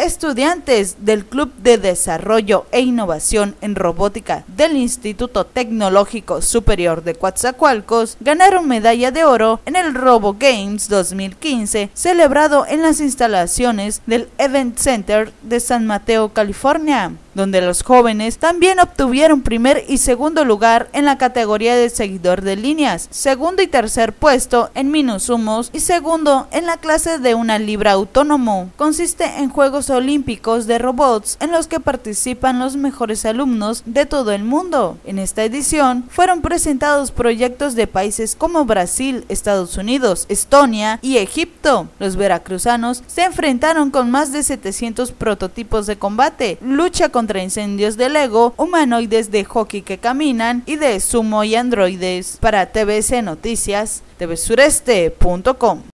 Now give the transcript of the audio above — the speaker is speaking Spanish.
estudiantes del Club de Desarrollo e Innovación en Robótica del Instituto Tecnológico Superior de Coatzacoalcos ganaron medalla de oro en el Robo Games 2015, celebrado en las instalaciones del Event Center de San Mateo, California, donde los jóvenes también obtuvieron primer y segundo lugar en la categoría de seguidor de líneas, segundo y tercer puesto en minushumos y segundo en la clase de una libra autónomo. Consiste en Juegos Olímpicos de robots en los que participan los mejores alumnos de todo el mundo. En esta edición fueron presentados proyectos de países como Brasil, Estados Unidos, Estonia y Egipto. Los veracruzanos se enfrentaron con más de 700 prototipos de combate, lucha contra incendios de Lego, humanoides de hockey que caminan y de sumo y androides. Para TVC Noticias, tvsureste.com.